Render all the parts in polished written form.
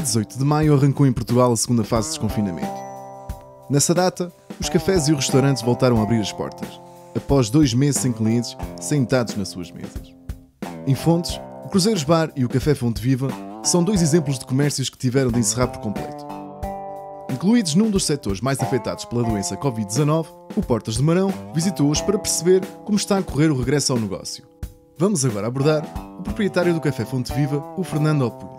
18 de maio arrancou em Portugal a segunda fase de desconfinamento. Nessa data, os cafés e os restaurantes voltaram a abrir as portas, após 2 meses sem clientes sentados nas suas mesas. Em Fontes, o Cruzeiros Bar e o Café Fonte Viva são 2 exemplos de comércios que tiveram de encerrar por completo. Incluídos num dos setores mais afetados pela doença Covid-19, o Portas de Marão visitou-os para perceber como está a correr o regresso ao negócio. Vamos agora abordar o proprietário do Café Fonte Viva, o Fernando Alpuino.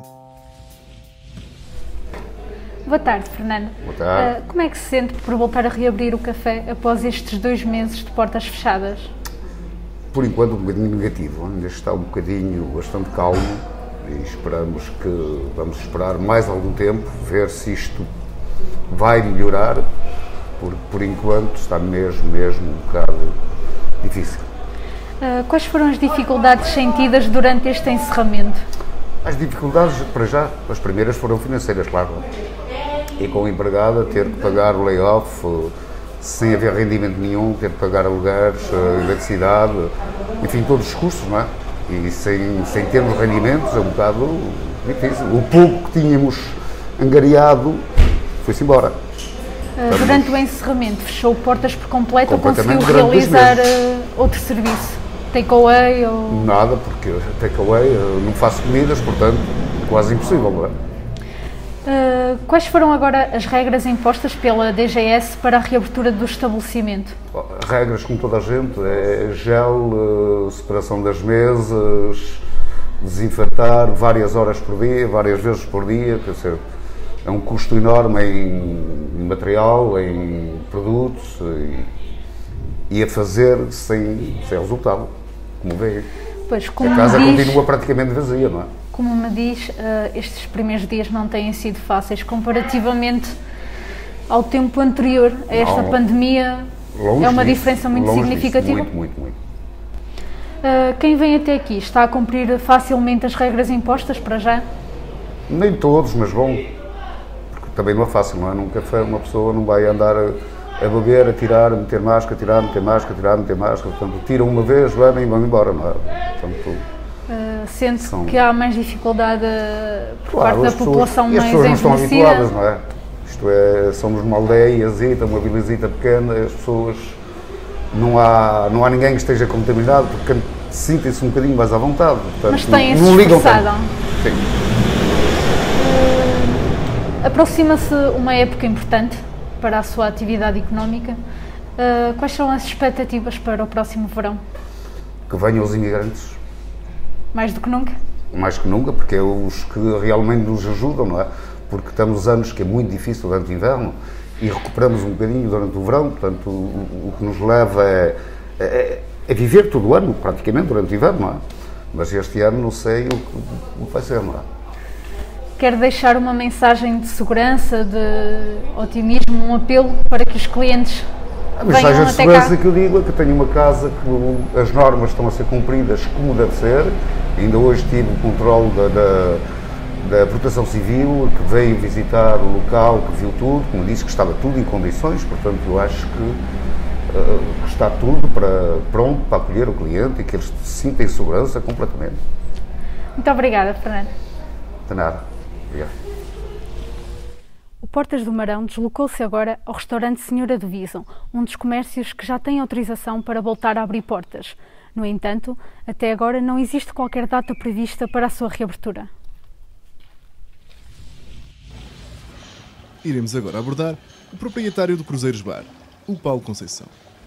Boa tarde, Fernando. Boa tarde. Como é que se sente por voltar a reabrir o café após estes 2 meses de portas fechadas? Por enquanto um bocadinho negativo, ainda está um bocadinho bastante calmo e vamos esperar mais algum tempo, ver se isto vai melhorar, porque por enquanto está mesmo um bocado difícil. Quais foram as dificuldades sentidas durante este encerramento? As dificuldades, para já, as primeiras foram financeiras, claro. E com o empregado ter que pagar o layoff, sem haver rendimento nenhum, ter que pagar alugueres, eletricidade, enfim, todos os custos, não é? E sem termos rendimentos é um bocado difícil. O pouco que tínhamos angariado foi-se embora. Durante o encerramento, fechou portas por completo ou conseguiu Completamente, durante 2 realizar meses. outro serviço? Takeaway ou... Nada, porque takeaway, não faço comidas, portanto, quase impossível, não é? Quais foram agora as regras impostas pela DGS para a reabertura do estabelecimento? Regras, como toda a gente, é gel, separação das mesas, desinfetar várias horas por dia, várias vezes por dia, quer dizer, é um custo enorme em material, em produtos e a fazer sem resultado, como vê. Pois, como a casa diz... continua praticamente vazia, não é? Como me diz, estes primeiros dias não têm sido fáceis comparativamente ao tempo anterior a esta pandemia. É uma diferença muito significativa. Muito. Quem vem até aqui está a cumprir facilmente as regras impostas para já? Nem todos, mas bom, porque também não é fácil, não é? Num café uma pessoa não vai andar a beber, a tirar, a meter máscara, tirar, meter máscara, tirar, meter máscara, portanto, tiram uma vez, bebem e vão embora, não é? Portanto, sente que há mais dificuldade por parte da população mais envelhecida? As pessoas não estão habituadas, não é? Isto é, somos uma aldeiazita, uma vilazita pequena, as pessoas, não há ninguém que esteja contaminado, porque sentem-se um bocadinho mais à vontade. Portanto, mas têm-se não ligam esforçado. Sim. Aproxima-se uma época importante para a sua atividade económica. Quais são as expectativas para o próximo verão? Que venham os imigrantes. Mais do que nunca? Mais que nunca, porque é os que realmente nos ajudam, não é? Porque estamos anos que é muito difícil durante o inverno e recuperamos um bocadinho durante o verão, portanto, o que nos leva é viver todo o ano, praticamente, durante o inverno, não é? Mas este ano não sei o que vai ser, não é? Quer deixar uma mensagem de segurança, de otimismo, um apelo para que os clientes a mensagem de segurança que eu digo é que tenho uma casa que as normas estão a ser cumpridas como deve ser. Ainda hoje tive o controle da Proteção Civil, que veio visitar o local, que viu tudo, que me disse que estava tudo em condições, portanto eu acho que está tudo pronto para acolher o cliente e que eles se sintam em segurança completamente. Muito obrigada, Fernando. De nada. Obrigado. O Portas do Marão deslocou-se agora ao restaurante Senhora do Visão, um dos comércios que já tem autorização para voltar a abrir portas. No entanto, até agora não existe qualquer data prevista para a sua reabertura. Iremos agora abordar o proprietário do Cruzeiros Bar, o Paulo Conceição.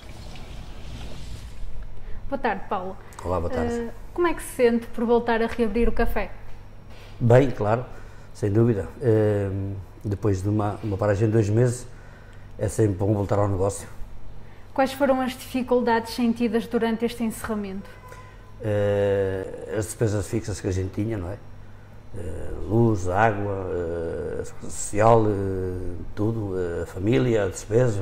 Boa tarde, Paulo. Olá, boa tarde. Como é que se sente por voltar a reabrir o café? Bem, claro, sem dúvida. Depois de uma paragem de 2 meses, é sempre bom voltar ao negócio. Quais foram as dificuldades sentidas durante este encerramento? As despesas fixas que a gente tinha, não é? Luz, água, a segurança social, tudo, a família, a despesa,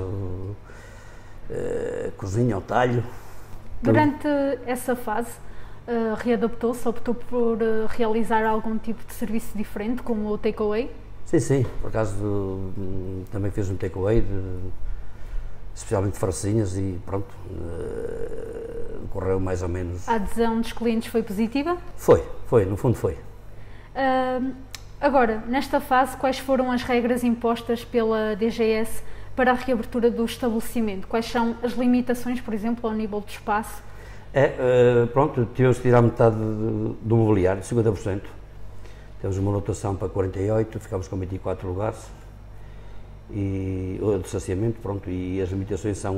a cozinha, o talho. Durante essa fase, readaptou-se, optou por realizar algum tipo de serviço diferente, como o takeaway? Sim, por acaso também fiz um takeaway, especialmente de farcinhas e pronto, correu mais ou menos. A adesão dos clientes foi positiva? Foi, no fundo foi. Agora, nesta fase, quais foram as regras impostas pela DGS para a reabertura do estabelecimento? Quais são as limitações, por exemplo, ao nível do espaço? Pronto, tivemos que tirar metade do mobiliário, 50%. Temos uma lotação para 48, ficámos com 24 lugares. E o distanciamento, pronto, e as limitações são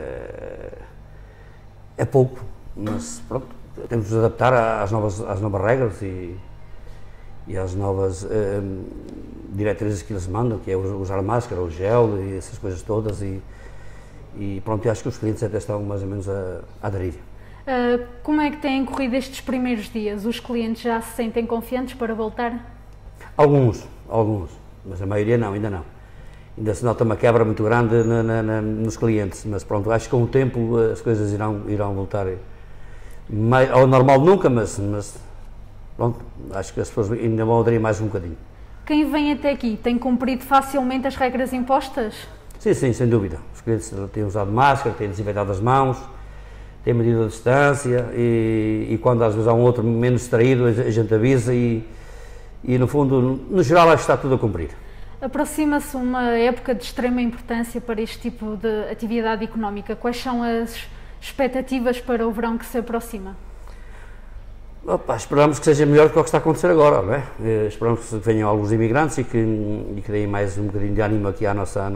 é pouco, mas pronto, temos de nos adaptar às novas regras e às novas diretrizes que eles mandam, que é usar máscara, o gel e essas coisas todas, e pronto, eu acho que os clientes até estão mais ou menos a aderir. Como é que têm corrido estes primeiros dias? Os clientes já se sentem confiantes para voltar? Alguns, mas a maioria não, ainda não. Ainda se nota uma quebra muito grande nos clientes, mas pronto, acho que com o tempo as coisas irão voltar ao normal nunca, mas pronto, acho que as pessoas ainda vão aderir mais um bocadinho. Quem vem até aqui tem cumprido facilmente as regras impostas? Sim, sem dúvida. Os clientes têm usado máscara, têm desinfetado as mãos, têm medido a distância e quando às vezes há um outro menos distraído, a gente avisa e no fundo, no geral, acho que está tudo a cumprir. Aproxima-se uma época de extrema importância para este tipo de atividade económica. Quais são as expectativas para o verão que se aproxima? Esperamos que seja melhor do que o que está a acontecer agora, não é? Esperamos que venham alguns imigrantes e que deem mais um bocadinho de ânimo aqui à nossa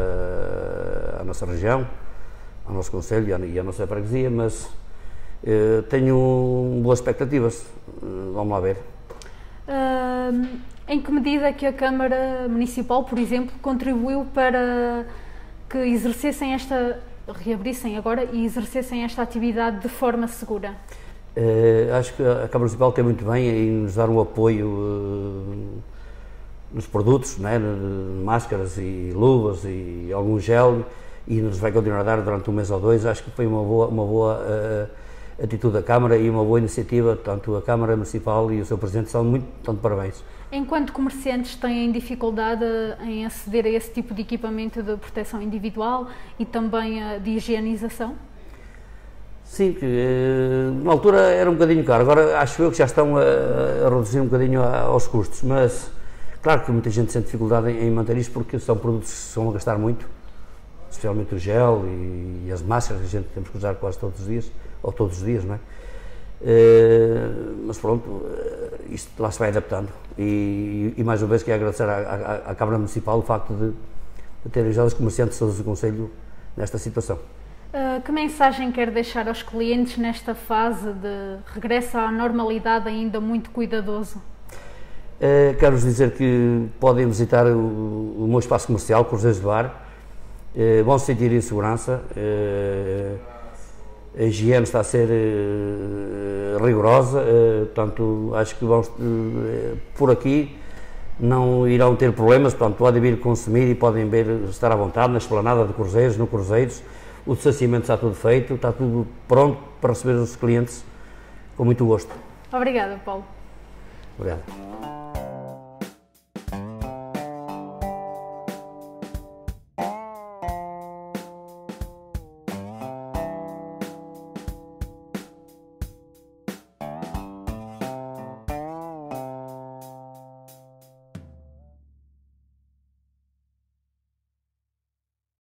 região, ao nosso concelho e à nossa freguesia, mas tenho boas expectativas. Vamos lá ver. Em que medida é que a Câmara Municipal, por exemplo, contribuiu para que reabrissem agora e exercessem esta atividade de forma segura? Acho que a Câmara Municipal tem muito bem em nos dar um apoio nos produtos, né, máscaras e luvas e algum gel, e nos vai continuar a dar durante um mês ou dois. Acho que foi uma boa atitude da Câmara e uma boa iniciativa. Tanto a Câmara Municipal e o seu Presidente são muito de parabéns. Enquanto comerciantes têm dificuldade em aceder a esse tipo de equipamento de proteção individual e também de higienização? Sim, na altura era um bocadinho caro, agora acho eu que já estão a reduzir um bocadinho aos custos, mas claro que muita gente sente dificuldade em manter isto porque são produtos que se vão a gastar muito, especialmente o gel e as máscaras que a gente temos que usar quase todos os dias, ou todos os dias, não é? Mas pronto, isto lá se vai adaptando e mais uma vez quero agradecer à Câmara Municipal o facto de ter ajudado os comerciantes todos do Concelho nesta situação. Que mensagem quer deixar aos clientes nesta fase de regresso à normalidade ainda muito cuidadoso? Quero-vos dizer que podem visitar o meu espaço comercial, Cruzeiros do Ar, vão se sentir em segurança. A higiene está a ser rigorosa, portanto, acho que por aqui não irão ter problemas, portanto, podem vir consumir e podem estar à vontade na esplanada de Cruzeiros, no Cruzeiros. O distanciamento está tudo feito, está tudo pronto para receber os clientes com muito gosto. Obrigada, Paulo. Obrigado.